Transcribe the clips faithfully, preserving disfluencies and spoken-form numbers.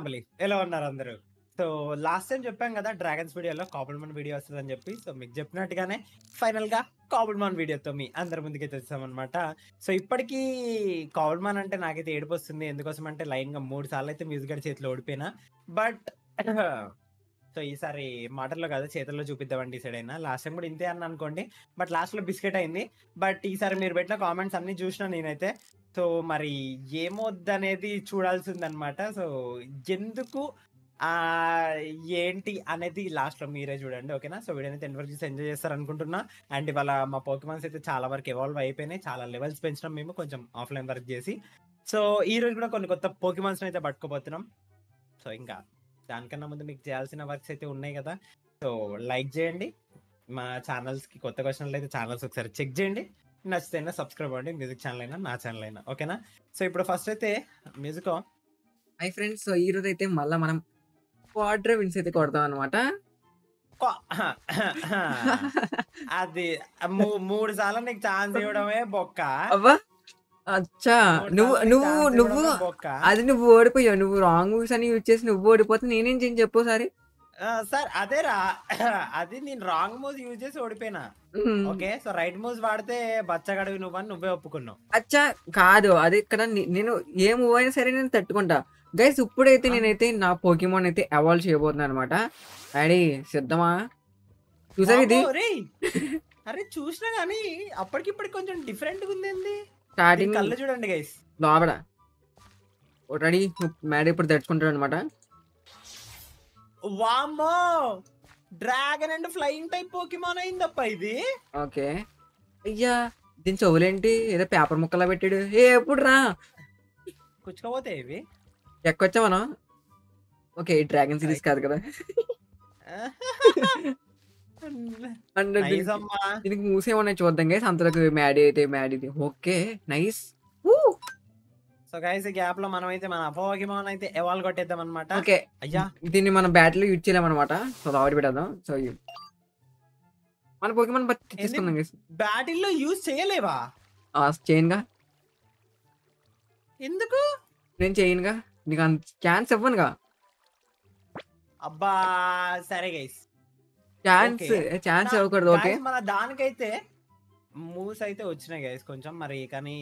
Family ఎలా ఉన్నారు అందరూ? సో లాస్ట్ టైం చెప్పాం కదా డ్రాగన్స్ వీడియోలో కాపుల్మన్ వీడియో వస్తుందని చెప్పి. సో మీకు చెప్పినట్టుగానే ఫైనల్ గా కాపుల్మన్ వీడియోతో మీ అందరి ముందుకైతే వచ్చామన్నమాట. సో ఇప్పటికీ కాపుల్మన్ అంటే నాకైతే ఏడుపు వస్తుంది. ఎందుకోసం అంటే లైన్ గా మూడు సార్లు అయితే మ్యూజిక్ గడి చేతిలో ఓడిపోయినా. బట్ సో ఈసారి మాటల్లో కాదు చేతుల్లో చూపిద్దామని డిసైడ్ అయినా. లాస్ట్ టైం కూడా ఇంతే అని అనుకోండి. బట్ లాస్ట్ లో బిస్కెట్ అయింది. బట్ ఈసారి మీరు పెట్టిన కామెంట్స్ అన్ని చూసినా నేనైతే. సో మరి ఏమొద్దనేది చూడాల్సిందనమాట. సో ఎందుకు ఆ ఏంటి అనేది లాస్ట్ లో మీరే చూడండి. ఓకేనా? సో వీడియోని టెన్ వరకు చూసి ఎంజాయ్ చేస్తారు అనుకుంటున్నా. అండ్ ఇవాళ మా పోకెమాన్స్ అయితే చాలా వరకు ఎవాల్వ్ అయిపోయినాయి. చాలా లెవెల్స్ పెంచినాం మేము కొంచెం ఆఫ్లైన్ వర్క్ చేసి. సో ఈ రోజు కూడా కొన్ని కొత్త పోకెమాన్స్ అయితే పట్టుకోబోతున్నాం. సో ఇంకా దానికన్నా ముందు మీకు చేయాల్సిన వర్క్స్ అయితే ఉన్నాయి కదా. సో లైక్ చేయండి. మా ఛానల్స్ కి కొత్త క్వశ్చన్లు అయితే ఛానల్స్ ఒకసారి చెక్ చేయండి. నచ్చితే సబ్స్క్రైబ్ అవ్వండి. మ్యూజిక్ ఛానల్ అయినా నా ఛానల్ అయినా. ఓకేనా? సో ఇప్పుడు ఫస్ట్ అయితే మ్యూజిక్ హై ఫ్రెండ్స్. సో ఈ రోజు అయితే మళ్ళీ మనం క్వాడ్రో విన్స్ అయితే కొడతాం అనమాట. అది మూ- మూడు సార్లు నీకు ఛాన్స్ ఇవ్వడమే బొక్క. అవ్వా అచ్చా మూడు నువ్వు సార్లు నీకు నువ్వు ఛాన్స్ నువ్వు ఇవ్వడమే బొక్క. అది నువ్వు ఓడిపోయావు. నువ్వు రాంగ్ మూవ్స్ అని యూజ్ చేసి నువ్వు ఓడిపోతే నేనేం చేయను చెప్పు సారి. ఆ, సార్ అదేరా అది నేను రాంగ్ మూవ్స్ యూజ్ చేసి ఓడిపోయినా. ఓకే సో రైట్ మూవ్స్ వాడితే బచ్చగడవి నువ్వని నువ్వే ఒప్పుకున్నావు. అచ్చా కాదు, అది ఇక్కడ నే- నేను ఏ మూవ్ అయినా సరే నేను తట్టుకుంటా గైస్. ఇప్పుడైతే నేనైతే నా పోకీమాన్ అయితే అవాల్వ్ చేయబోతున్నా అనమాట. రెడీ సిద్ధమా? చూసారు ఇది అబ్బో, రేయ్. అరే చూసినా గానీ అప్పటికిప్పటికి కొంచెం డిఫరెంట్ గా ఉంది ఏంది? స్టార్టింగ్ కళ్ళు చూడండి గైస్. లోపల రెడీ మ్యాడ్ ఇప్పుడు తెచ్చుకుంటాడు అనమాట. వామ్మో dragon and flying type pokemon అయిందప్ప ఇది. ఓకే అయ్యా దీని చెవులేంటి ఏదో పేపర్ ముక్కలా పెట్టాడు. ఏ ఎప్పుడు రా కుచ్చుకోపోతే ఇవి ఎక్కొచ్చా మనం. ఓకే డ్రాగన్ సిరీస్ కాదు కదా. అండ్ నైస్ అమ్మా. దీనికి మూసేమన్నా చూద్దాం గైస్. అంతలోకి మ్యాడ్ అయితే మ్యాడ్ ఇది. Okay nice. సో గైస్ ఈ గ్యాప్ లో మనం అయితే మన పోకిమాన్ అయితే ఎవాల్వ్ కొట్టేద్దాం అనమాట. ఓకే అయ్యా దీన్ని మనం బ్యాటిల్ యూజ్ చేయలేమన్నమాట. సో ఆవిడ పెట్టేద్దాం. సో మన పోకీమాన్ బట్టి తీసుకుందాం గైస్. బ్యాటిల్ లో యూజ్ చేయలేవా? చేయనుగా ఎందుకు? నేను చేయనుగా, నీకు అంత ఛాన్స్ ఇవ్వనుగా. అబ్బా సరే గైస్ ఛాన్స్ Okay. ఛాన్స్ ఇవ్వకూడదు. ఓకే మన దానికైతే మూవ్స్ అయితే వచ్చినాయి గైస్ కొంచెం మరి కానీ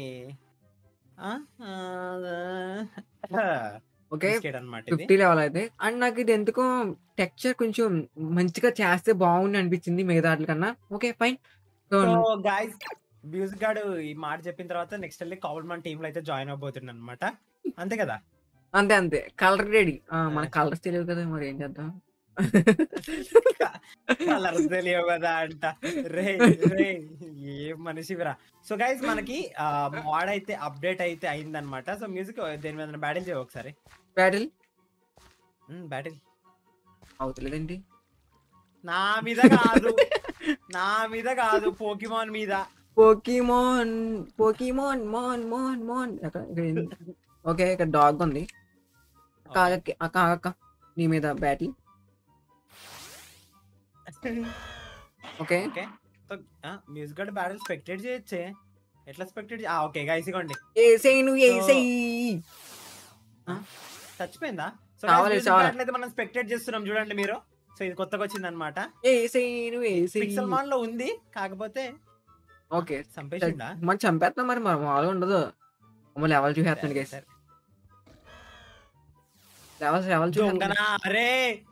ఓకే అనమాట. ఫిఫ్టీ లెవెల్ అయితే. అండ్ నాకు ఇది ఎందుకో టెక్స్చర్ కొంచెం మంచిగా చేస్తే బాగుంది అనిపించింది మిగతా కన్నా. Okay fine. So guys music గాడు ఈ మాట చెప్పిన తర్వాత నెక్స్ట్ వెళ్ళి కాపుల్మన్ టీమ్ లో అయితే జాయిన్ అవబోతుంది అనమాట. అంతే కదా? అంతే అంతే కలర్ రెడీ. మన కలర్స్ తెలియదు కదా, మరి ఏం చేద్దాం. కలర్స్ తెలియవు కదా అంట. రే రే ఏం మనిషివిరా. సో గైస్ మనకి మోడ్ అయితే అప్డేట్ అయితే అయిందనమాట. సో మ్యూజిక్ దేని మీద బ్యాటిల్ చేయవు ఒకసారి. బ్యాటిల్ బ్యాటిల్ అవుతలేదండి. నా మీద కాదు నా మీద కాదు పోకిమాన్ మీద. Pokemon pokemon mon mon mon. Okay ఇక్కడ డాగ్ ఉంది. అక్క అక్క అక్క నీ మీద battle. Okay okay so music గడ్ బ్యాటిల్ స్పెక్టేట్ చేయొచ్చే. ఎట్లా స్పెక్టేట్? ఓకే గైస్ ఇగోండి ఏసేయ్ నువ్వు ఏసేయ్. చచ్చిపోయిందా? సో చావాలి, చావాలి. అయితే మనం స్పెక్టేట్ చేస్తున్నాం చూడండి మీరు. సో ఇది కొత్తగా వచ్చింది అనమాట. ఏసేయ్ నువ్వు ఏసేయ్. పిక్సెల్ మాన్ లో ఉంది కాకపోతే ఓకే చంపేసిందా? మరి చంపేస్తాం మరి మరి మామూలుగా ఉండదు. మమ్మల్ని లెవెల్ చూసేస్తాను గైస్. లెవెల్స్ లెవెల్ చూసాను. అరే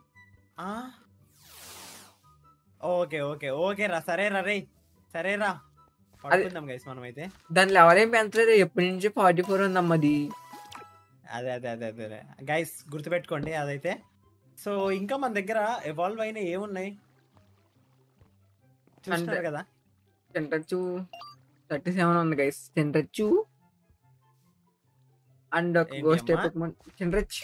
ఓకే ఓకే ఓకే రా సరే రా రే సరే రా పడుకుందాం గైస్ మనం అయితే. దాని లెవెల్ ఏం పెంచలేదు. ఎప్పటి నుంచి ఫార్టీ ఫోర్ ఉందమ్మది. అదే అదే అదే అదే గైస్ గుర్తుపెట్టుకోండి అదైతే. సో ఇంకా మన దగ్గర ఎవాల్వ్ అయిన ఏమున్నాయి చూస్తున్నారు కదా. తింటచ్చు థర్టీ సెవెన్ ఉంది గైస్. తింటచ్చు అండ్ గోస్ట్ టైప్ పోకీమాన్ తింటచ్చు.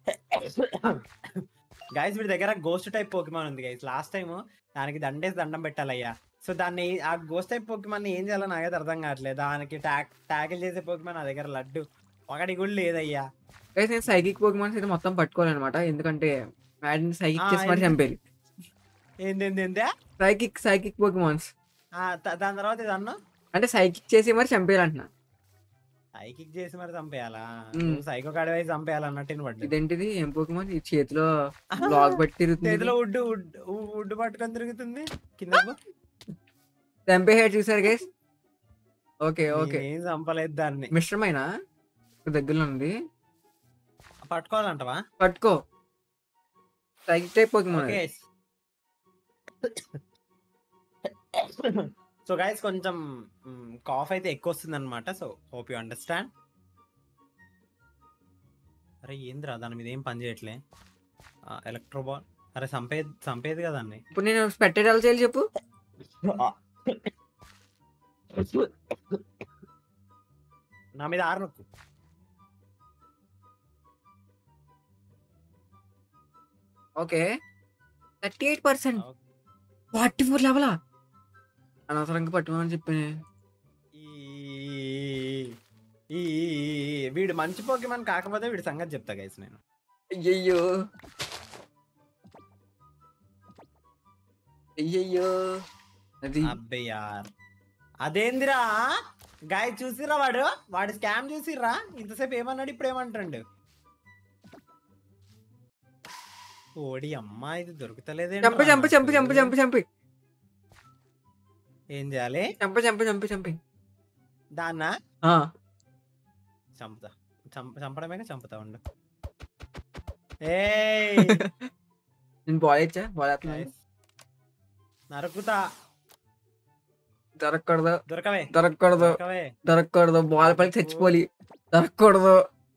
గైస్ వీడి దగ్గర గోస్ట్ టైప్ పోకిమాన్ ఉంది గైస్. లాస్ట్ టైం దానికి దండేసి దండం పెట్టాలయ్యా. సో దాన్ని ఆ గోస్ట్ టైప్ పోకిమాన్ ఏం చేయాలో నాకైతే అర్థం కావట్లేదు. దానికి ట్యాక్ ట్యాకిల్ చేసే పోకిమాన్ నా దగ్గర లడ్డు ఒకటి కూడా లేదయ్యా. గైస్ నేను సైకిక్ పోకీమాన్స్ అయితే మొత్తం పట్టుకోవాలన్నమాట. ఎందుకంటే మ్యాడ్ని సైకిక్ చేసి మరి చంపేది. ఏంది ఏంది సైకిక్ సైకిక్ పోకీమాన్స్ దాని తర్వాత ఇది అన్నా అంటే సైకిక్ చేసి మరి చంపేయాలంటున్నా. సైకిక్ చేసి మరి చంపేయాలా ఉమ్. నువ్వు సైకో కాడి వైపు చంపేయాలి అన్నట్టు పడ్డది ఇదేంటిది ఏం పోకిమాన్ ఈ చేతిలో బ్లాక్ బట్టి తిరుగుతుంది ఇది. చేతిలో వుడ్ వుడ్ వుడ్ పట్టుకొని తిరుగుతుంది కింద చంపే హెడ్ చూసారు గైస్. ఓకే ఓకే ఏం చంపలేదు దాన్ని. మిశ్రమైనా దగ్గరలో ఉంది, పట్టుకోవాలంటవా? పట్టుకో. Psychic type pokemon okay so guys కొంచెం కాఫ్ అయితే ఎక్కువ వస్తుంది అనమాట. So hope you understand. అరే ఏంద్రా దాని మీద ఏం పని చేయట్లే. ఎలక్ట్రోబాల్ అరే చంపే చంపేది కదా అన్ని. ఇప్పుడు నేను స్పెక్టేట్ ఎలా చేయాలి చెప్పు. నా మీద ఆరు నొక్కు. Okay thirty eight percent forty four లెవెలా అనవసరంగా పట్టుకోమని చెప్పాను. ఈ- ఈ ఈ- వీడు మంచి పోకిమాన్ కాకపోతే వీడి సంగతి చెప్తా గైస్ నేను. అయ్యయ్యో అయ్యయ్యో అది అబ్బయ్యార్ అదేందిరా గాయ చూసిరా వాడు వాడి స్కామ్ చూసిర్రా. ఇంతసేపు ఏమన్నాడు ఇప్పుడు ఏమంటాడు. ఓడి అమ్మా ఇది దొరుకుతలేదే. చంపి చంపి చంపి చంపి చంపి చంపి ఏం చేయాలి? చంపి చంపి చంపి చంపి దాన్నా ఆ, చంపుతా. చంప చంపడమే చంపుతా ఉండు. ఏయ్ నేను బాల్ ఇచ్చా బాల్ guys, నరుకుతా. దొరకకూడదు దొరకవే దొరకకూడదు దొరకవే. దొరకకూడదు బాల్ పడి చచ్చిపోలి దొరకకూడదు.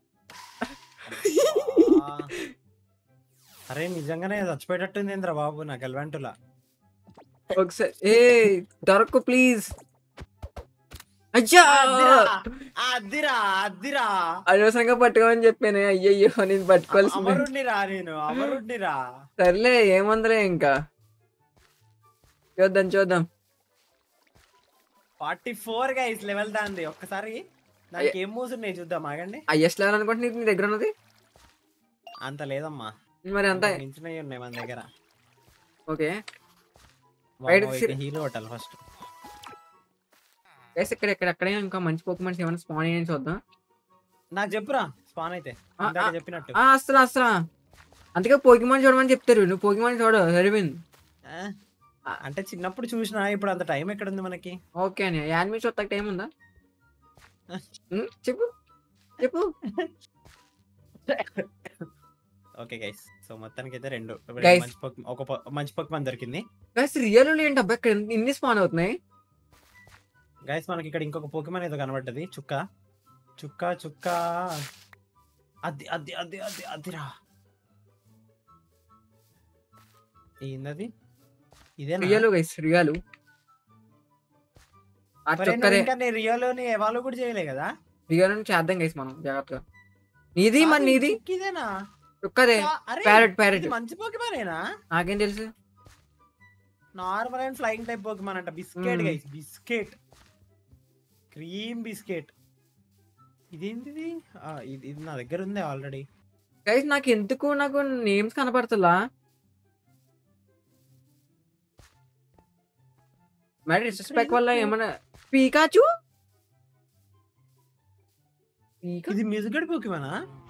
ఆ. అరే నిజంగానే చచ్చిపోయేటట్టుంది ఏంద్రా బాబు నా గెలవంటులా. ఒకసారి ఏ దొరకు ప్లీజ్. అయ్యా అద్దిరా అద్దిరా అద్దిరా. అనవసరంగా పట్టుకోమని చెప్పాను. అయ్యయ్యో నేను పట్టుకోవాల్సింది. అమరుణ్ణిరా నేను అమరుణ్ణిరా. సర్లే ఏమందలే ఇంకా చూద్దాం చూద్దాం. ఫార్టీ ఫోర్ గైస్ లెవెల్ దాంది. ఒక్కసారి దానికి ఏం మూవ్స్ ఉన్నాయి చూద్దాం ఆగండి. హైయెస్ట్ లెవెల్ అనుకుంటే నీ దగ్గర ఉన్నది అంత లేదమ్మా, మరి అంత. మించినవి ఉన్నాయి మన దగ్గర. ఓకే బయట సి- హీరో హోటల్ ఫస్ట్. గైస్ ఇక్కడ ఇక్కడ ఎక్కడ ఇంకా మంచి పోకిమాన్స్ ఏమైనా స్పాన్ అయ్యని చూద్దాం. నాకు చెప్పురా స్పాన్ అయితే ఆ, ఇందాక ఆ. చెప్పినట్టు. ఆ అస్సలు అస్సలు అందుకే పోకిమాన్ చూడమని చెప్తారు. నువ్వు పోకిమాన్ చూడు అరవింద్. ఆ, అంటే చిన్నప్పుడు చూసినా ఇప్పుడు అంత టైం ఎక్కడ ఉంది మనకి. ఓకే అని యానిమే చూడటానికి టైం ఉందా? ఉమ్, చెప్పు చెప్పు. ఓకే గైస్ సో మొత్తానికి అయితే రెండు Guys. మంచి Pokemon- ఒక po- మంచి పొక్మాన్ దొరికింది. గైస్ రియల్ ఏంటి అబ్బా ఇక్కడ ఇన్ని స్పాన్ అవుతున్నాయి. గైస్ మనకి ఇక్కడ ఇంకొక పోకిమాన్ ఏదో కనబడ్డది. చుక్క చుక్క చుక్క అది అది అది అది అదిరా. ఏందది? ఇదేనా? రియల్ గైస్ రియల్ ఆ మరి చొక్కరే నువ్వు ఇంకా నీ రియోలోని ఎవాల్వ్ కూడా చేయలే కదా. రియల్ అని చేద్దాం గైస్ మనం జాగ్రత్తగా. నీది మరి కాదు, నీది చుక్క ఇదేనా? చొక్కదే అరే, ప్యారెట్ ప్యారెట్ ఇది మంచి పోకిమానేనా? నాకేం తెలుసు. Normal and flying type pokemon అంట. Biscuit Hmm. Guys biscuit cream biscuit. ఇదేంటిది? ఆ, ఇది ఇది నా దగ్గర ఉంది ఆల్రెడీ. గైస్ నాకు ఎందుకు నాకు నేమ్స్ కనపడుతుందా మరి డిస్రెస్పెక్ట్ వల్ల ఏమన్నా పీకాచు పీకా ఇది మ్యూజిక్ గడి పోకిమానా?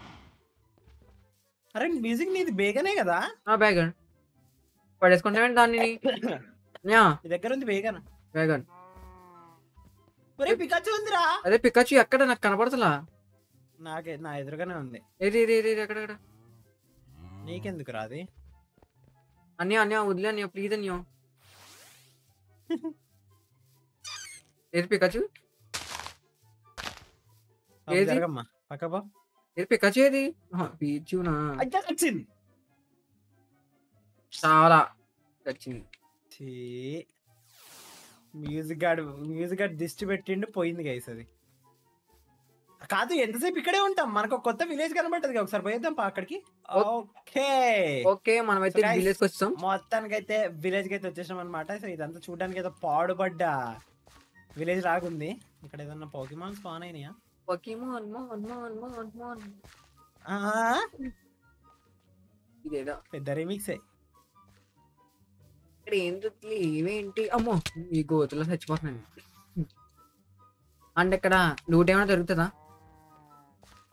అరే మ్యూజిక్ నీది బేగనే కదా. బ్యాగన్ పడేసుకుంటామేంటి దాన్ని యా నీ దగ్గర ఉంది బేగన్. బ్యాగన్ ఒరే పికాచు ఉందిరా. అదే పికాచు ఎక్కడ నాకు కనపడుతుందా? నాకే నా ఎదురుగానే ఉంది. ఏది ఏది ఏది ఎక్కడెక్కడ నీకెందుకు రాది? అన్యా అన్యా వదిలే అన్యా ప్లీజ్ అన్యా ఏది పికాచు బాబు ఏది? జరగమ్మా పక్క బా. ఏది పికాచు ఏది పీచునా అయ్యా వచ్చింది. చాలా వచ్చింది. ఛీ, మ్యూజిక్ గాడు మ్యూజిక్ గాడు దిష్టి పెట్టిండు పోయింది గైస్ అది. కాదు ఎంతసేపు ఇక్కడే ఉంటాం. మనకు ఒక కొత్త విలేజ్ కనబడుతుంది కదా, ఒకసారి పోయేద్దాం పా అక్కడికి. ఓకే ఓకే మనం అయితే So guys, విలేజ్ కి వచ్చాం. మొత్తానికి అయితే విలేజ్ కి అయితే వచ్చేసాం అనమాట. సో ఇదంతా చూడడానికి ఏదో పాడుపడ్డ విలేజ్ లాగుంది. ఇక్కడ ఏదన్నా పోకిమాన్ స్పాన్ అయినాయా? Pokemon mon mon mon mon ఆ, ఇదేదో పెద్ద రీమిక్సే. ఇక్కడ ఏం దొరికి ఇవేంటి అమ్మో ఈ గోతులో చచ్చిపోతున్నాను. అంటే ఇక్కడ లూట్ ఏమైనా దొరుకుతుందా?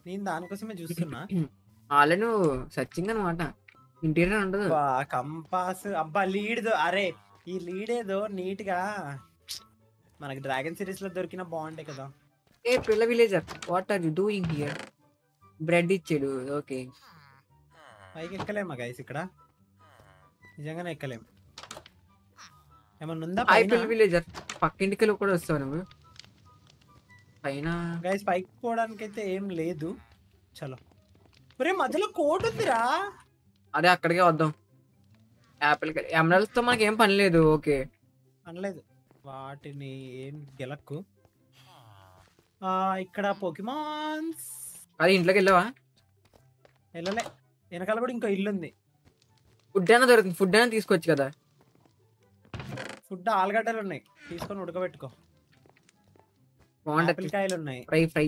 నేను దానికోసమే చూస్తున్నా. ఆల్రెడీ నువ్వు సర్చింగ్ అనమాట, ఇంటీరియర్ ఉండదు. అబ్బా కంపాస్, అబ్బా లీడ్ అరే ఈ లీడ్ ఏదో నీట్ గా మనకి డ్రాగన్ సిరీస్ లో దొరికిన బాగుంటాయి కదా. ఏ పిల్ల villager, what are you doing here? Bread ఇచ్చాడు. ఓకే, పైకి ఎక్కలేమా గైస్ ఇక్కడ? నిజంగానే ఎక్కలేం. ఏమన్నా ఉందా ఐ పైన? పిల్ల విలేజర్, పక్కింటికి కూడా వస్తావు నువ్వు పైన. గైస్ పైకి పోవడానికి అయితే ఏం లేదు. చలో ఒరే మధ్యలో కోట్ ఉందిరా. అదే అక్కడికే వద్దాం. యాపిల్ ఎమరల్స్ తో మనకి ఏం పని లేదు. ఓకే అనలేదు వాటిని ఏం గెలక్కు. ఆ ఇక్కడ పోకిమాన్స్. అది ఇంట్లోకి వెళ్ళావా? వెళ్ళలే, వెనకాల కూడా ఇంకో ఇల్లు ఉంది. ఫుడ్ అయినా దొరుకుతుంది, ఫుడ్ అయినా తీసుకోవచ్చు కదా. ఫుడ్ ఆలుగడ్డలు ఉన్నాయి, తీసుకొని ఉడకబెట్టుకో. బాగుంటది, కాయలు ఉన్నాయి. Fry fry.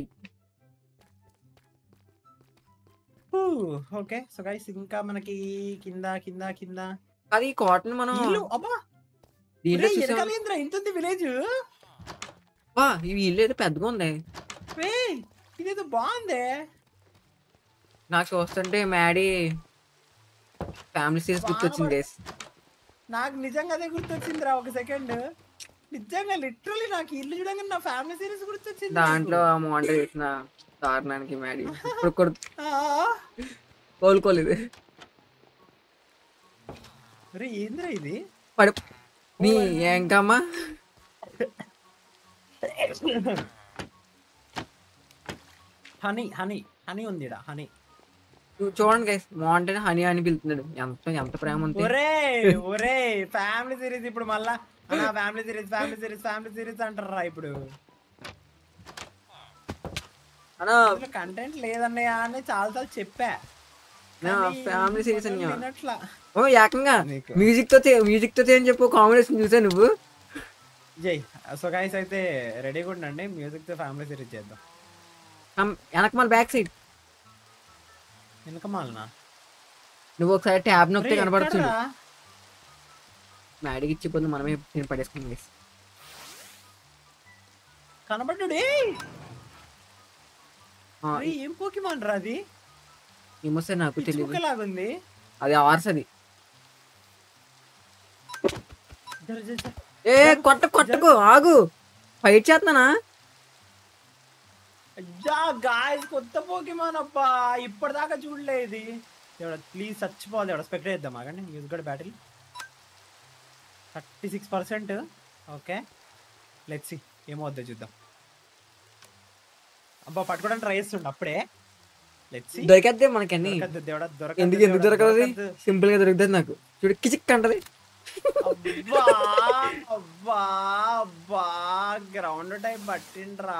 Okay so guys ఇంకా మనకి కింద కింద కింద అది కాటన్ మనం ఇల్లు. అబ్బా దీంట్లో ఒరేయ్, చూసావా? వెనకాల ఏందిరా ఇంత ఉంది విలేజ్. వా, ఇవి ఇల్లు అయితే పెద్దగా ఉంది. ఏయ్ ఇదేదో బాగుందే. నాకు చూస్తుంటే మ్యాడీ ఫ్యామిలీ సిరీస్ గుర్తొచ్చింది గైస్. నాకు నిజంగా అదే గుర్తొచ్చిందిరా ఒక సెకండ్. నిజంగా లిటరలీ నాకు ఈ ఇల్లు చూడంగానే నా ఫ్యామిలీ సిరీస్ గుర్తొచ్చింది. దాంట్లో మోంట చేసిన దారుణానికి మ్యాడీ ఇప్పుడు కూడా ఆ, కోలుకోలేదు. ఒరే ఏందిరా ఇది? పడి నీ ఏంకమ్మా. హనీ హనీ హనీ ఉంది ఈడ, హనీ. చూ- చూడండి గైస్, మోంటని హనీ అని పిలుతున్నాడు. ఎంత ఎంత ప్రేమ ఉంటే. ఒరే ఒరే ఫ్యామిలీ సిరీస్ ఇప్పుడు మళ్ళా అన్నా family series family series family series అంటారా ఇప్పుడు? అన్నా కంటెంట్ లేదన్నయ్య అని చాలా సార్లు చెప్పా. ఫ్యామిలీ సిరీస్ అని వినట్లా. ఓ ఏకంగా నీకు. మ్యూజిక్ తో చే- మ్యూజిక్ తో అని చెప్పు కాంబినేషన్ చూసా నువ్వు. జై సో గైస్ అయితే రెడీగా ఉండండి, మ్యూజిక్ తో ఫ్యామిలీ సిరీస్ చేద్దాం. కమ్, వెనక మన బ్యాక్ సైడ్ వెనక మాలనా? నువ్వు ఒకసారి ట్యాబ్ నొక్కితే ఒరేయ్, కనబడుతుంది. ఎక్కడ్రా? మ్యాడీకి ఇచ్చిపోతుంది, మనమే నేను పడేసుకున్నాం గైస్. కనబడ్డాడు. ఏం పోకిమాన్ రా అది? ఏమో సార్ నాకు తెలియదు. చుక్కలాగుంది. అది ఆర్స్ అది. జర, జర, జర. ఏ కొట్ట కొట్టకు, ఆగు, ఫైట్ చేస్తున్నానా? అయ్యా గాయస్ కొత్త పోకిమాన్ అబ్బా, ఇప్పటిదాకా చూడలే ఇది. ఎవడ ప్లీజ్ చచ్చిపోవాలి, ఎవడ స్పెక్ట్ చేద్దాం ఆగండి. యూజ్ గడ్ battle thirty six percent. Okay let's see ఏమో వద్దో చూద్దాం. అబ్బా పట్టుకోవడానికి ట్రై చేస్తుండ అప్పుడే. Let's see దొరికేద్దే మనకన్నీ. దొరకద్దు దేవుడా, దొరకద్దు ఎందుకు ఎందుకు దేవుడా, దొరకదు? దొరకద్దు. సింపుల్ గా దొరుకుతుంది నాకు. చూడు కిచిక్ అంటది. అబ్బా అబ్బా అబ్బా గ్రౌండ్ టైప్ పట్టిండ్రా.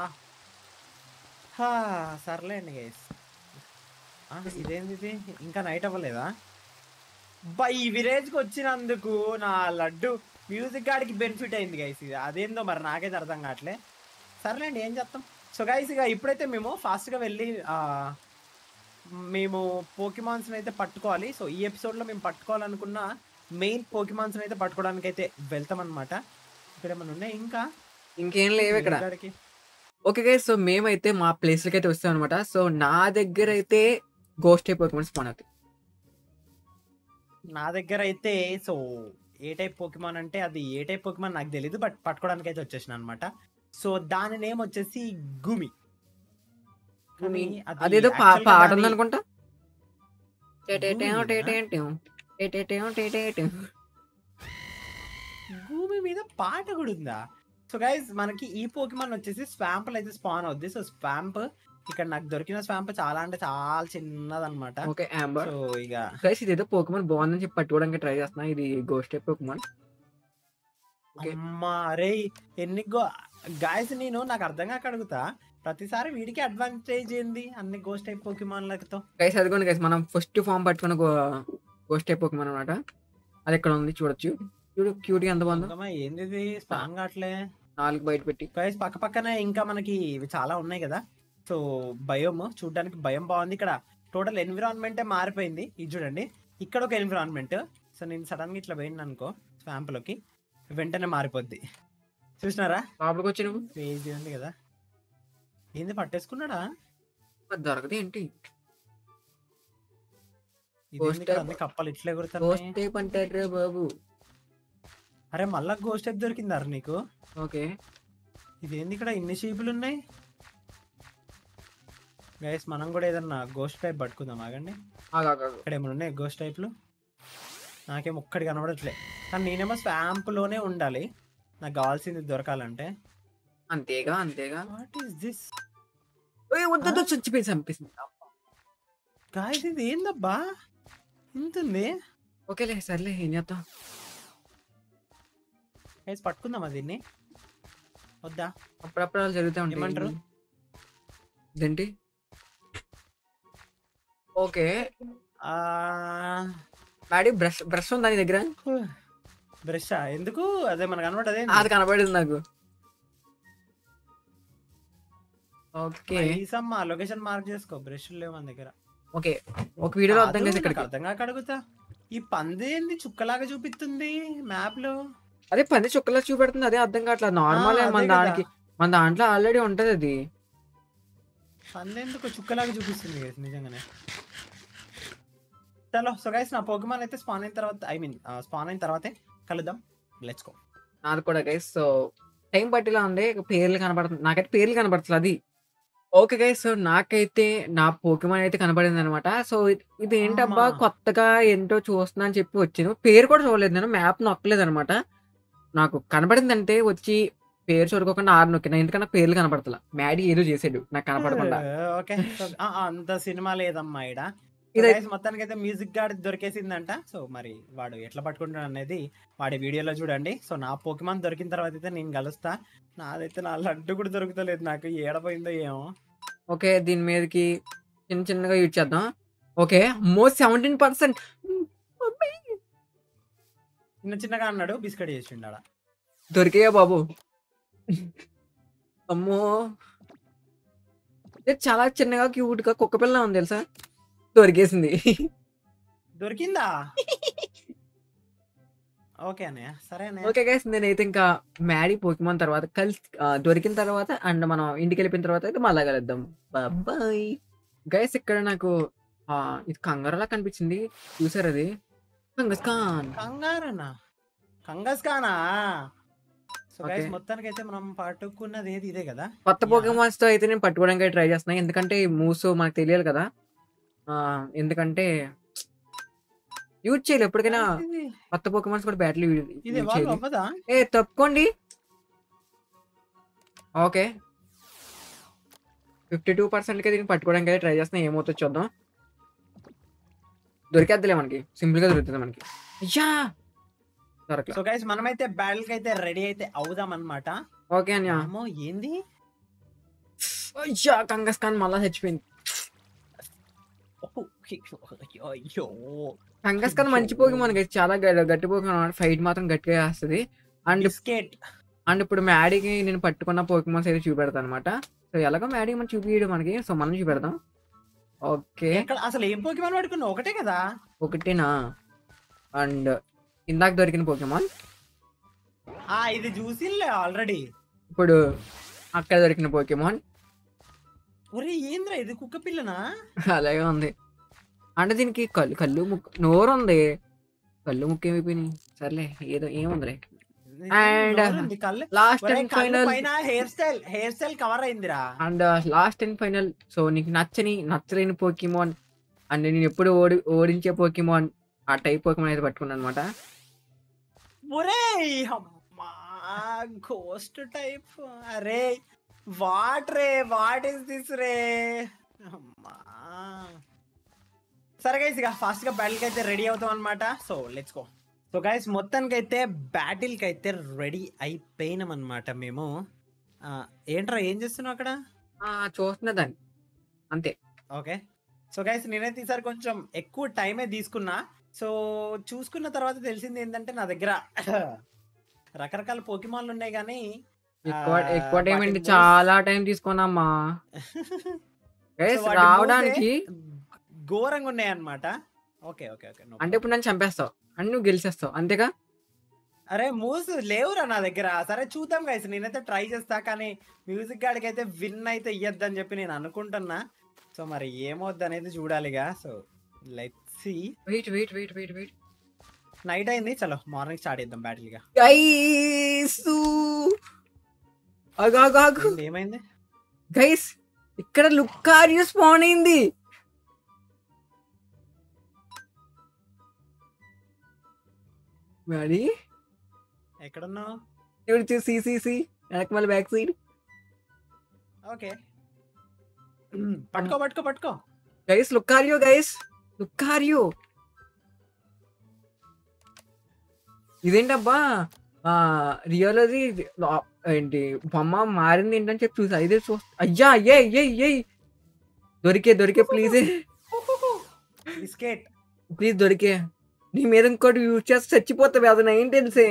హా, సర్లేండి గైస్. ఇదేంది ఇది? ఇంకా నైట్ అవ్వలేదా? బా ఈ విలేజ్కి వచ్చినందుకు నా లడ్డు మ్యూజిక్ గాడికి బెనిఫిట్ అయింది గైస్. ఇది అదేందో మరి నాకైతే అర్థం కావట్లే. సర్లేండి ఏం చేస్తాం. సో గైస్ ఇక ఇప్పుడైతే మేము ఫాస్ట్గా వెళ్ళి ఆ, మేము పోకిమాన్స్ని అయితే పట్టుకోవాలి. సో ఈ ఎపిసోడ్లో మేము పట్టుకోవాలనుకున్న మెయిన్ పోకిమాన్స్ని అయితే పట్టుకోవడానికి అయితే వెళ్తాం అనమాట. ఇక్కడ ఏమైనా ఉన్నాయి ఇంకా? ఇంకేం లేవు ఇక్కడ. గాడికి ఓకే గైస్, సో మేమైతే మా ప్లేస్లకి అయితే వస్తాం అనమాట. సో నా దగ్గర అయితే గోస్ట్ టైప్ పోకిమాన్స్ స్పాన్ అవుతాయి. నా దగ్గర అయితే సో ఏ టైప్ పోకిమాన్ అంటే అది ఏ టైప్ పోకిమాన్ నాకు తెలీదు, బట్ పట్టుకోవడానికి అయితే వచ్చేసిన అనమాట. సో దాని నేమ్ వచ్చేసి గుమి. కానీ అది అదేదో పా- actual గా పాట దాని- ఉందనుకుంటా. భూమి మీద పాట కూడా ఉందా? సో గైస్ మనకి ఈ పోకిమాన్ వచ్చేసి స్వాంప్ అయితే స్పాన్ అవుద్ది. సో స్వాంప్ ఇక్కడ నాకు దొరికిన స్వాంప్ చాలా అంటే చాలా చిన్నదన్నమాట. Okay amber. సో ఇక గైస్ ఇదేదో పోకిమాన్ బాగుందని చెప్పి పట్టుకోవడానికి ట్రై చేస్తున్నా. ఇది గోస్ట్ టైప్ పోకిమాన్. Okay. అమ్మా రే ఎన్ని గాయస్ నేను నాకు అర్థం కాక అడుగుతా, ప్రతిసారి వీడికి అడ్వాంటేజ్ ఏంది అన్ని గోస్ట్ టైప్ పోకిమాన్లతో? గైస్ అదిగోండి గైస్, మనం ఫస్ట్ ఫామ్ పట్టుకున్న గోస్ట్ టైప్ పోకిమాన్ అనమాట. అది ఇక్కడ ఉంది చూడొచ్చు. చూడు క్యూట్ ఎంత బాగుందో. అమ్మా, ఏంది ఇది స్పాన్ కావట్లే. నాలుగు బయట పెట్టి గైస్ పక్క పక్కనే ఇంకా మనకి ఇవి చాలా ఉన్నాయి కదా. సో భయం చూడడానికి భయం బాగుంది. ఇక్కడ టోటల్ ఎన్విరాన్మెంటే మారిపోయింది. ఇది చూడండి, ఇక్కడ ఒక ఎన్విరాన్మెంట్. సో నేను సడన్ గా ఇట్లా పోయింది అనుకో స్వాంప్ లోకి, వెంటనే మారిపోద్ది. చూసినారా? లోపలికి వచ్చి నువ్వు క్రేజీ ఉంది కదా. ఏంది పట్టేసుకున్నాడా? మరి దొరకదు ఏంటి? ఇదేంది గోస్ట్ ఇక్కడ టైప్ అన్ని కప్పలు ఇట్లా గోస్ట్ ఎగురుతున్నాయి? టైప్ అంటాడ్రా బాబు. అరే మళ్ళా గోస్ట్ టైప్ దొరికిందారు నీకు? ఓకే. ఇదేంది ఇక్కడ ఇన్ని షీపులు ఉన్నాయి? గైస్ మనం కూడా ఏదన్నా గోస్ట్ టైప్ పట్టుకుందాం, ఆగండి. ఆగు ఆగు ఆగు. ఇక్కడ ఏమైనా ఉన్నాయి గోస్ట్ టైప్లు? నాకేం ఒక్కటి కనబడట్లే. కానీ నేనేమో స్వాంప్లోనే ఉండాలి నాకు కావాల్సింది దొరకాలంటే. అంతేగా అంతేగా. వాట్ ఈస్ దిస్ ఓయ్ వద్దు చచ్చిపోయి చంపేసింది. గాయస్? ఇది ఏందబ్బా ఇంతుంది? ఓకేలే సర్లే ఏం చేద్దాం. గైస్ పట్టుకుందామా దీన్ని? వద్దా? అప్పుడప్పుడు అలా జరుగుతూ ఉంటాయి. ఏమంటారు? ఇదేంటి? ఓకే. ఆ డాడీ బ్రష్ బ్రష్ ఉందా నీ దగ్గర? బ్రష్ ఎందుకు? అదే మనకు కనబడదే. అది కనబడింది నాకు. ఓకే మా లొకేషన్ మార్క్ చేసుకో. బ్రష్ లేవు మన దగ్గర. ఓకే ఒక వీడియోలో అర్థం చేసి ఇక్కడికి అర్థం కాక అడుగుతా. ఈ పంది ఏంది చుక్కలాగా చూపిస్తుంది మ్యాప్ లో? అదే పంది చుక్కలా చూపెడుతుంది, అదే అర్థం కావట్లేదు. నార్మల్ మన దానికి మన దాంట్లో ఆల్రెడీ ఉంటది అది. పంది ఎందుకు చుక్కలాగా చూపిస్తుంది గైస్ నిజంగానే? చలో సో గైస్ నా పోకెమాన్ అయితే స్పాన్ అయిన తర్వాత, ఐ మీన్ స్పాన్ అయిన తర్వాతే కలుద్దాం. Let's go. నాది కూడా గైస్. సో టైం పట్టిలా ఉంది, పేర్లు కనబడుతుంది నాకైతే, పేర్లు కనబడుతుంది అది. ఓకే గైస్, సో నాకైతే నా పోకెమాన్ అయితే కనబడింది అనమాట. సో ఇది ఏంటబ్బా కొత్తగా ఏంటో చూస్తున్నా అని చెప్పి వచ్చాను. పేరు కూడా చూడలేదు నేను, మ్యాప్ నొక్కలేదు అనమాట. నాకు కనబడిందంటే వచ్చి పేరు చూడుకోకుండా ఆరు నొక్కినా, ఎందుకంటే నాకు పేర్లు కనబడతలా. మ్యాడీ ఏదో చేసాడు నాకు కనపడకుండా. ఓకే అంత సినిమా లేదమ్మా ఈడ. మొత్తానికి అయితే మ్యూజిక్ గార్డ్ దొరికేసిందంట. సో మరి వాడు ఎట్లా పట్టుకుంటాడు అనేది వాడి వీడియోలో చూడండి. సో నా పోకెమాన్ దొరికిన తర్వాత అయితే నేను కలుస్తా. నాదైతే నా లడ్డు కూడా దొరుకుతలేదు, నాకు ఏడపోయిందో ఏమో. ఓకే దీని మీదకి చిన్న చిన్నగా యూజ్ చేద్దాం. ఓకే మోస్ట్ సెవెంటీన్ పర్సెంట్ చిన్న చిన్నగా అన్నాడు, బిస్కెట్ చేసిండ. దొరికాయా బాబు? అమ్మో చాలా చిన్నగా క్యూట్ గా కుక్క పిల్ల ఉంది తెలుసా, దొరికేసింది. దొరికిందా? ఓకే అన్నయ్య, సరే అన్నయ్య. ఓకే గైస్, నేనైతే ఇంకా మ్యాడీ పోకెమాన్ తర్వాత కలిసి దొరికిన తర్వాత అండ్ మనం ఇంటికి వెళ్ళిపోయిన తర్వాత అయితే మళ్ళా కలుద్దాం. Bye guys. ఇక్కడ నాకు ఇది కంగారులా కనిపించింది, చూసారు? అది కంగస్ ఖాన్. కంగారనా? కంగస్ ఖానా? సో గైస్ మొత్తానికి అయితే మనం పట్టుకున్నది ఏది ఇదే కదా. కొత్త పోకెమాన్స్ తో అయితే నేను పట్టుకోవడానికి ట్రై చేస్తున్నాను, ఎందుకంటే మూస్ మనకు తెలియాలి కదా. ఎందుకంటే యూజ్ చేయాలి ఎప్పటికైనా. కొత్త పోకెమాన్స్ కూడా బ్యాటిల్ ఏ తప్పుకోండి. ఓకే ఫిఫ్టీ టూ పర్సెంట్ కి దీన్ని పట్టుకోవడానికి అయితే ట్రై చేస్తున్నా, ఏమవుతుందో చూద్దాం. దొరికేద్దులే మనకి, సింపుల్ గా దొరుకుతుంది మనకి. సో గైస్ మనమైతే బ్యాటిల్ కి అయితే రెడీ అయితే అవుదాం అన్నమాట. ఓకే అన్యా. ఏంది కంగస్ ఖాన్ మళ్ళా చచ్చిపోయింది. కంగస్ ఖాన్ మంచి పోకెమాన్ గైస్, చాలా గట్టి పోకెమాన్, ఫైట్ మాత్రం గట్టిగా చేస్తుంది. అండ్ అండ్ ఇప్పుడు మ్యాడీకి నేను పట్టుకున్న పోకెమాన్స్ అయితే చూపెడతాను అనమాట. సో ఎలాగో మ్యాడీ మనం చూపించడం మనకి, సో మనం చూపెడతాం. ఓకే అసలు ఏం పోకెమాన్ పట్టుకున్నావు? ఒకటే కదా? ఒకటేనా? అండ్ ఇందాక దొరికిన పోకెమాన్ ఇది చూసిలే ఆల్రెడీ. ఇప్పుడు అక్కడ దొరికిన పోకెమాన్. ఒరే ఏంద్రా ఇది, కుక్క పిల్లనా? అలాగే ఉంది. అంటే దీనికి కళ్ళు కళ్ళు ముక్కు నోరు ఉంది, కళ్ళు ముక్కు ఏమైపోయినాయి. సర్లే ఏదో ఏముందిలే. And last and final hair style hair style cover అయిందిరా. And last and final. So నీకు నచ్చని నచ్చలేని పోకెమాన్ అండ్ నేను ఎప్పుడు ఓడి ఓడించే పోకెమాన్, ఆ టైప్ పోకెమాన్ అయితే పట్టుకున్నాను అనమాట. ఒరే అమ్మా గోస్ట్ టైప్. అరే వాట్ రే, వాట్ ఇస్ దిస్ రే? అమ్మా సరే గైస్, ఇక ఫాస్ట్ గా బ్యాటిల్ కి అయితే రెడీ అవుతాం అనమాట. So let's go. So guys మొత్తానికి అయితే బ్యాటిల్ కి అయితే రెడీ అయిపోయినాం అనమాట మేము. ఏంట్రా ఏం చేస్తున్నావు అక్కడ? చూస్తున్నా దాన్ని అంతే. ఓకే సో గైస్ నేనైతే ఈసారి కొంచెం ఎక్కువ టైమే తీసుకున్నా. సో చూసుకున్న తర్వాత తెలిసింది ఏంటంటే నా దగ్గర రకరకాల పోకెమాన్లు ఉన్నాయి కానీ ఎక్కువ టైం ఏంటి, చాలా టైం తీసుకున్నామ్మా రావడానికి. ఘోరంగా ఉన్నాయి అన్నమాట. ఓకే ఓకే ఓకే అంటే ఇప్పుడు నన్ను చంపేస్తావు అని నువ్వు గెలిచేస్తావు అంతేగా? అరే మూస్ లేవురా నా దగ్గర. సరే చూద్దాం గైస్, నేనైతే ట్రై చేస్తా, కానీ మ్యూజిక్ గాడికి అయితే విన్ అయితే ఇయ్యద్దని చెప్పి నేను అనుకుంటున్నా. సో మరి ఏమవుద్ది అనేది చూడాలిగా. So let's see. Wait wait wait wait wait night అయింది, చలో మార్నింగ్ స్టార్ట్ చేద్దాం బ్యాటిల్ గా. గైస్ ఆగు ఆగు ఆగు ఏంది, ఏమైంది? గైస్ ఇక్కడ లుకారియో స్పాన్ అయింది. మరి ఎక్కడున్నావు? చూడు చూసి సి సి సి వెనక మళ్ళీ బ్యాక్ సైడ్. ఓకే పట్టుకో పట్టుకో పట్టుకో. Guys Lucario guys Lucario. ఇదేంటబ్బా రియోలోది ఏంటి బొమ్మ మారింది ఏంటని చెప్పి చూసా. ఇదే చూ అయ్యా అయ్యే అయ్యే అయ్యే దొరికే దొరికే ప్లీజే బిస్కెట్ ప్లీజ్ దొరికే. నీ మీద ఇంకోటి యూజ్ చేస్తే చచ్చిపోతావు, అది నైన్ టెన్సే.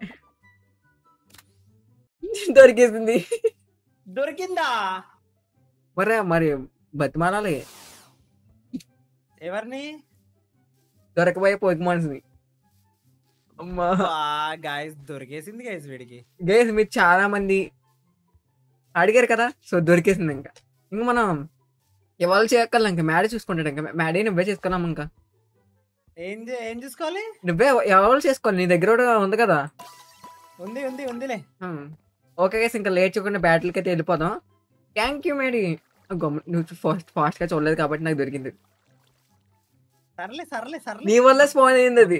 దొరికేసింది. దొరికిందా? మరే మరి బతిమాలాలి ఎవరిని? దొరకబోయే పోకిమాన్స్ని. అమ్మా గాయస్ దొరికేసింది గైస్ వీడికి. గైస్ మీరు చాలా మంది అడిగారు కదా, సో దొరికేసింది. ఇంకా ఇంక మనం ఇవాళ చేయక్కర్లే, ఇంకా మ్యాడీ చూసుకుంటాడు. ఇంకా మ్యాడీ నువ్వే చేసుకున్నాం. ఇంకా ఏం చే- ఏం చూసుకోవాలి? నువ్వే ఎవరు చేసుకోవాలి, నీ దగ్గర కూడా ఉంది కదా. ఉంది ఉంది ఉందిలే. ఓకే గైస్ ఇంకా లేట్ చేయకుండా బ్యాటిల్కి అయితే వెళ్ళిపోదాం. Thank you Maddy. గమ్ము నువ్వు ఫస్ట్ ఫాస్ట్గా చూడలేదు కాబట్టి నాకు దొరికింది. సర్లే సర్లే సర్లే. నీ వల్ల స్పాన్ అయింది అది.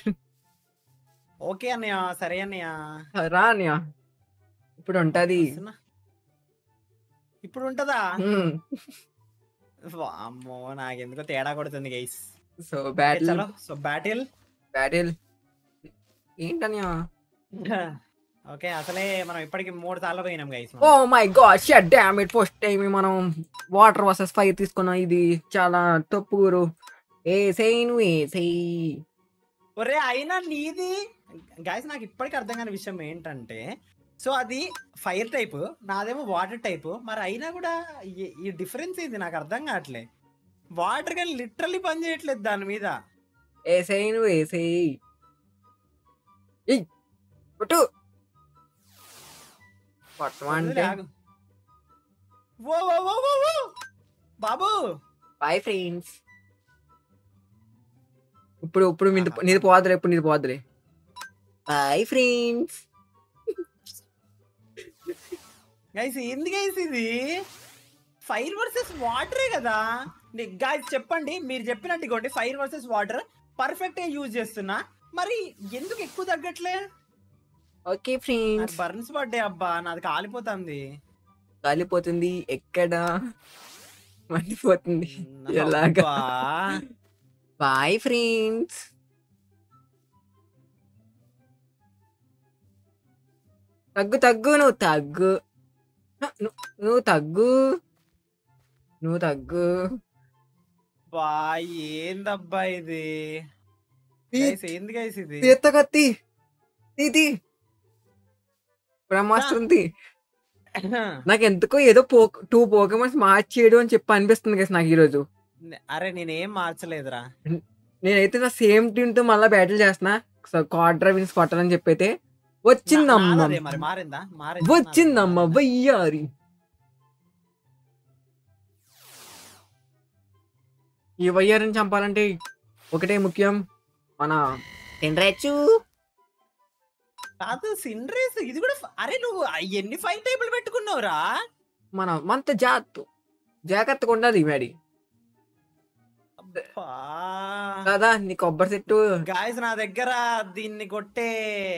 ఓకే అన్నయ్య, సరే అన్నయ్య. రా అన్నయ్య ఇప్పుడు ఉంటది. వస్తున్నా. ఇప్పుడు ఉంటదా? హ్మ్. అమ్మో నాకెందుకో తేడా కొడుతుంది గైస్. సో బ్యాటిల్ చలో సో బ్యాటిల్. బ్యాటిల్ ఏంటన్నయ్య? ఓకే అసలే మనం ఇప్పటికి మూడు సార్లు పోయినాం guys. Oh my god shut damn it. First time మనం వాటర్ వర్సెస్ ఫైర్ తీసుకున్నాం. ఇది చాలా తప్పు గురు. ఏసేయ్ నువ్వు ఏసేయ్. ఒరే అయినా నీది గైస్ నాకు ఇప్పటికి అర్థం కాని విషయం ఏంటంటే, సో అది ఫైర్ టైప్, నాదేమో వాటర్ టైప్. మరి అయినా కూడా ఈ- ఈ డిఫరెన్స్ ఏంది నాకు అర్థం కావట్లే. వాటర్ కానీ లిటరల్లీ పని చేయట్లేదు దాని మీద. ఏసేయ్ నువ్వు ఏసేయ్. ఏయ్ కొట్టు కొట్టమా అంటే వదిలే, ఆగు. ఓ ఓ ఓ ఓ ఓ. బాబు బాయ్ ఫ్రెండ్స్. ఇప్పుడు ఇప్పుడు మీది నీది పోదులే, ఇప్పుడు నీది పోదులే. Bye friends. గైస్ ఏంది గైస్ ఇది? ఫైర్ వర్సెస్ వాటరే కదా గైస్. చెప్పండి మీరు చెప్పినట్టు ఇంకోటి fire versus water perfect use చేస్తున్నా, మరి ఎందుకు ఎక్కువ తగ్గట్లే? Okay friends. బర్న్స్ పడ్డాయి అబ్బా, నాది కాలిపోతుంది. కాలిపోతుంది ఎక్కడ? మండిపోతుంది ఎలాగా? అబ్బా. Bye friends. తగ్గు తగ్గు నువ్వు తగ్గు ను- నువ్వు తగ్గు నువ్వు తగ్గు. బా ఏందబ్బా ఇది? గైస్ ఏంది గైస్ ఇది? తీత కత్తి తీతి బ్రహ్మాస్త్రం తీ. నాకు ఎందుకో ఏదో పో టూ పోకేమాన్స్ మార్చేయడం అని చెప్పి అనిపిస్తుంది కదా నాకు ఈరోజు. అరే నేనేం మార్చలేదురా. నేనైతే నా సేమ్ టీమ్ తో మళ్ళీ బ్యాటిల్ చేస్తున్నా. క్వాడ్రా విన్స్ కొట్టాలని చెప్పి అయితే వచ్చిందమ్మ నా- నాదే మరి మారిందా? మారిందా? వచ్చిందమ్మ వయ్యారి. ఈ వయ్యారిని చంపాలంటే ఒకటే ముఖ్యం, మన ఎండ్రాచు. కాదు సిండ్రేస్ ఇది కూడా ఫ- అరే నువ్వు ఎన్ని ఫైవ్ టేబుల్ పెట్టుకున్నావురా? మన మంత జాత్ జాగ్రత్తగా ఉండాలి మేడి కదా. నీ కొబ్బరి చెట్టు గాయస్ నా దగ్గర దీన్ని కొట్టే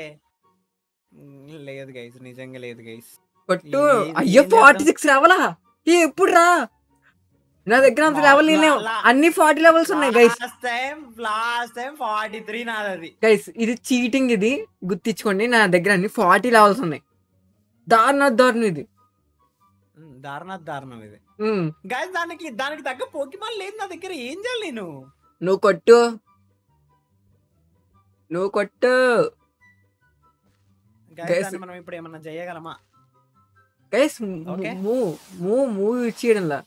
లేదు గైస్, నిజంగా లేదు గైస్. కొట్టు. ఏం- అయ్యో ఏం ఫార్టీ చేద్దాం? సిక్స్ రావాలా? ఏ ఎప్పుడు రా? నా దగ్గర అంత లెవెల్ లేవు, అన్ని ఫార్టీ లెవెల్స్ ఉన్నాయి guys. Last time last time forty three నాది అది. గైస్ ఇది చీటింగ్, ఇది గుర్తించుకోండి. నా దగ్గర అన్ని ఫార్టీ లెవెల్స్ ఉన్నాయి. దారుణ దారుణం ఇది. ఉమ్, దారుణం దారుణం ఇది ఉమ్, గాయస్. దానికి దానికి తగ్గ పోకిమాన్ లేదు నా దగ్గర. ఏం చేయాలి నేను? నువ్వు కొట్టు నువ్వు కొట్టు Guys, Guys- దాన్ని మనం ఇప్పుడు ఏమన్నా చేయగలమా? Guys. Okay. Move move move ఇచ్చేయడంలా.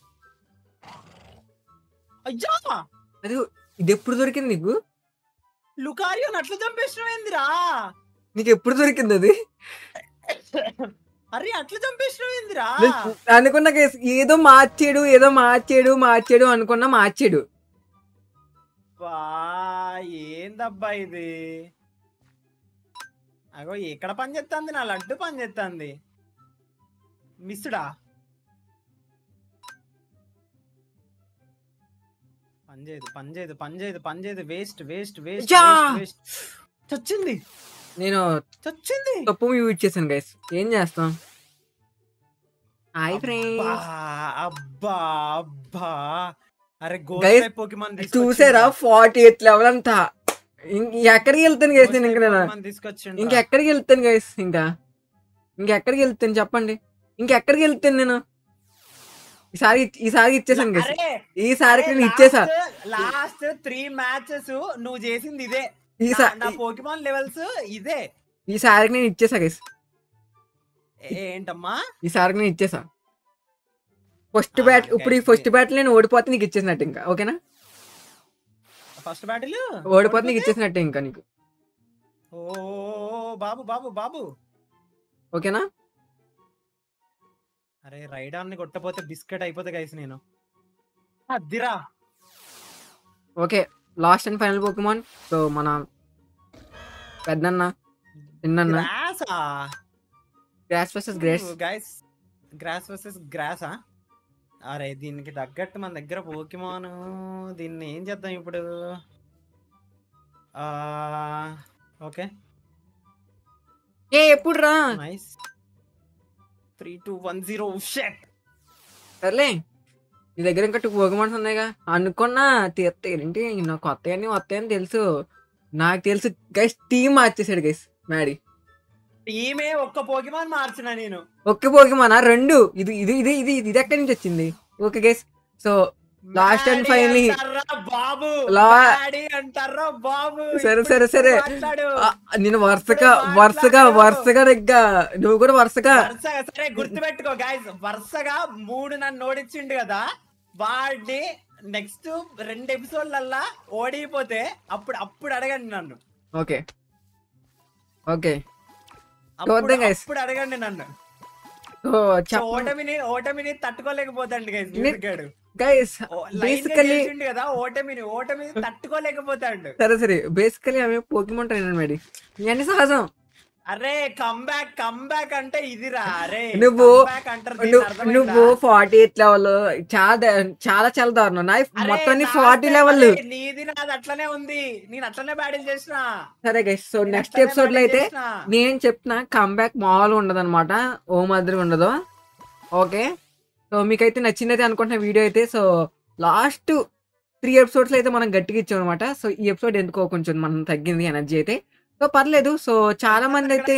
అయ్యా అది ఇది ఎప్పుడు దొరికింది నీకు? లుకారియో అట్లా చంపేసినవేందిరా? నీకు ఎప్పుడు దొరికింది అది? అరే అట్లా చంపేసినావు ఏందిరా? అనుకున్నా గైస్ ఏదో మార్చాడు ఏదో మార్చాడు మార్చాడు అనుకున్నా మార్చాడు. వా ఏందబ్బా ఇది? అగో ఎక్కడ పని చేస్తుంది? నా లడ్డు పని చేస్తుంది. మిస్డా పని చేయదు పని చేయదు పని చేయదు పని చేయదు. Waste waste waste waste. చచ్చింది. నేను చచ్చింది. తప్పు యూజ్ చేశాను గైస్, ఏం చేస్తాం. Hi friends. అబ్బా అబ్బా అరే Guys, పోకిమాన్ చూసారా ఫార్టీ ఎయిత్ లెవెల్ అంతా. ఎక్కడికి వెళ్తాను గైస్ నేను? ఇంకా తీసుకొచ్చి ఇంకెక్కడికి వెళ్తాను గైస్? ఇంకా ఇంకెక్కడికి వెళ్తాను చెప్పండి? ఇంకెక్కడికి వెళ్తాను నేను? ఈసారి ఈసారి ఇచ్చేసాను గైస్, ఈసారికి నేను ఇచ్చేసా. లాస్ట్ త్రీ మ్యాచెస్ నువ్వు చేసింది ఇదే. నా పోకిమాన్ లెవెల్స్ ఇదే. ఈసారికి నేను ఇచ్చేసా గైస్. ఏంటమ్మా? ఈసారికి నేను ఇచ్చేసా ఫస్ట్ బ్యాట్. ఇప్పుడు ఈ ఫస్ట్ బ్యాట్ నేను ఓడిపోతే నీకు ఇచ్చేసినట్టు ఇంకా, ఓకేనా? ఫస్ట్ బ్యాటిల్ ఓడిపోతే నీకు ఇచ్చేసినట్టే ఇంకా నీకు. ఓ బాబు బాబు బాబు ఓకేనా? అరే రైడాన్ని కొట్టపోతే బిస్కెట్ అయిపోతే గైస్ నేను. అద్దిరా. Okay, last and final pokemon. So మన పెద్దన్న చిన్నన్న grass versus grass. Guys grass versus గ్రాసా? అరే దీనికి తగ్గట్టు మన దగ్గర పోకిమాన్. దీన్ని ఏం చేద్దాం ఇప్పుడు? ఓకే ఏ ఎప్పుడు రా? Nice. Three two one zero. Shut. సర్లే, నీ దగ్గర ఇంకా టూ పోకిమాన్స్ ఉన్నాయిగా. అనుకున్నా తీర్త ఏంటి నాకు కొత్త అన్ని వస్తాయని తెలుసు, నాకు తెలుసు గైస్. టీమ్ మార్చేసాడు గైస్ మ్యాడీ. టీమే ఒక్క పోకిమాన్ మార్చిన నేను. ఒక్క పోకిమానా? రెండు. ఇది ఇది ఇది ఇది ఇది ఎక్కడి నుంచి వచ్చింది? Okay guys, so last and finally బాబు అంటారా బాబు. సరే సరే సరే, నేను వరుసగా వరుసగా వరుసగా దగ్గర నువ్వు కూడా వరుసగా. సరే గుర్తుపెట్టుకో గైస్, వరుసగా మూడు నన్ను ఓడించిండు కదా, వాడిని నెక్స్ట్ రెండు ఎపిసోడ్లల్లా ఓడిపోతే అప్పుడు అప్పుడు అడగండి నన్ను. ఓకే ఓకే అప్పుడు అడగండి నన్ను. ఓటమిని ఓటమిని తట్టుకోలేకపోతాండి గైస్. గైస్ బేసికల్లీ కదా ఓటమిని ఓటమిని తట్టుకోలేకపోతాడు. సరే సరే, బేసికల్లీ ఆమె పోకిమాన్ ట్రైనర్ మేడి, ఇవన్నీ సహజం. అరే కమ్బ్యాక్ కమ్బ్యాక్ అంటే ఇదిరా. అరే నువ్వు నువ్వు ఫార్టీ ఎయిట్ లెవెల్ చాలా చాలా చాలా దారుణం. నా మొత్తం ఫార్టీ లెవెల్. నీది నాది అట్లనే ఉంది, నేను అట్లనే బ్యాటిల్ చేసిన. సరే గైస్, సో నెక్స్ట్ ఎపిసోడ్ లో అయితే నేను చెప్తున్నా కమ్బ్యాక్ మామూలుగా ఉండదు అనమాట, ఓ మాదిరిగా ఉండదు. ఓకే, సో మీకైతే నచ్చిందైతే అనుకుంటున్న వీడియో అయితే. సో లాస్ట్ త్రీ ఎపిసోడ్స్ లో అయితే మనం గట్టిగా ఇచ్చాం అనమాట. సో ఈ ఎపిసోడ్ ఎందుకో కొంచెం మనం తగ్గింది ఎనర్జీ అయితే. సో పర్లేదు. సో చాలా మంది అయితే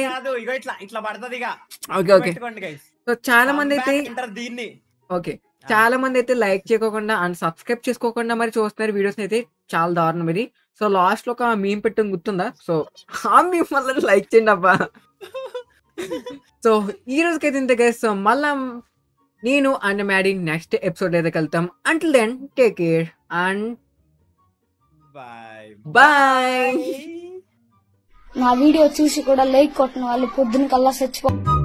ఓకే ఓకే సో చాలా మంది అయితే ఓకే చాలా మంది అయితే లైక్ చేయకోకుండా అండ్ సబ్స్క్రైబ్ చేసుకోకుండా మరి చూస్తున్నారు వీడియోస్ అయితే. చాలా దారుణం ఇది. సో లాస్ట్ లో ఒక మీమ్ పెట్టడం గుర్తుందా? సో ఆ మీమ్ మళ్ళీ లైక్ చేయండి అబ్బా. సో ఈ రోజుకైతే ఇంత గైస్. సో మళ్ళా నేను అండ్ మ్యాడీ నెక్స్ట్ ఎపిసోడ్ అయితే వెళ్తాం. Until then take care and bye bye. నా వీడియో చూసి కూడా లైక్ కొట్టిన వాళ్ళు పొద్దున కల్లా చచ్చిపో.